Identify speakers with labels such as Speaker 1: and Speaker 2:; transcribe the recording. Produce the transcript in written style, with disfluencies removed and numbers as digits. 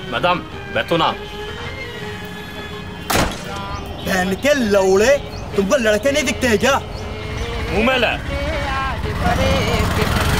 Speaker 1: Madam बैठो ना।
Speaker 2: बहन के लौड़े, तुमको लड़के नहीं दिखते हैं क्या?
Speaker 1: मुंह में ले।